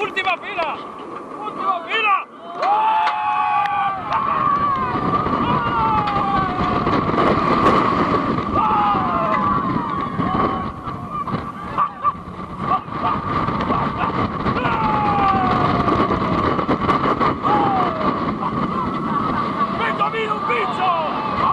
¡Última fila! ¡Última fila! ¡Me comí un bicho!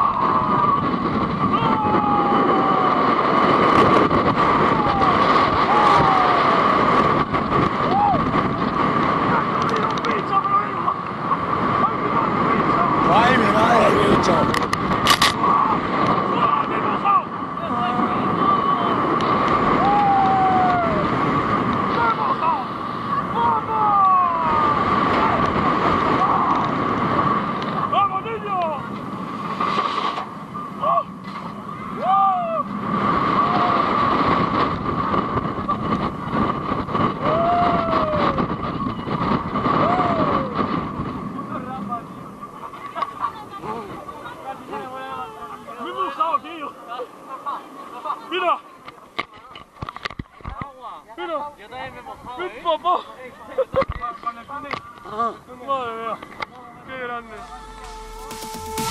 ¡Ay, mi madre, el bicho! ¡Vamos, niño! ¡Me he mojado, tío! ¡Mira! ¡Mira! Yo también me he mojado, ¡Mi papá! Con el Madre mía, qué grande.